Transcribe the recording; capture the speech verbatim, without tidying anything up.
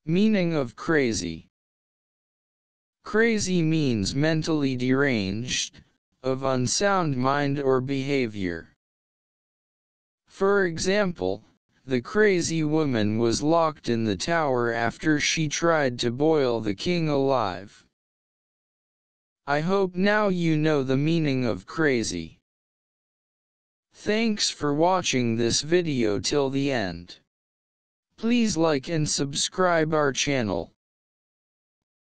Meaning of crazy. Crazy means mentally deranged, of unsound mind or behavior. For example, the crazy woman was locked in the tower after she tried to boil the king alive. I hope now you know the meaning of crazy. Thanks for watching this video till the end. Please like and subscribe our channel.